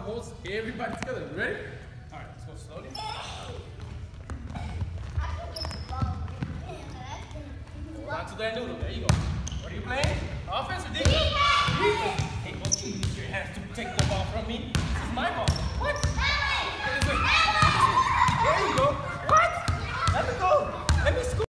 Holds everybody together. You ready? All right, let's go slowly. Hold on to that noodle. There you go. What are you playing?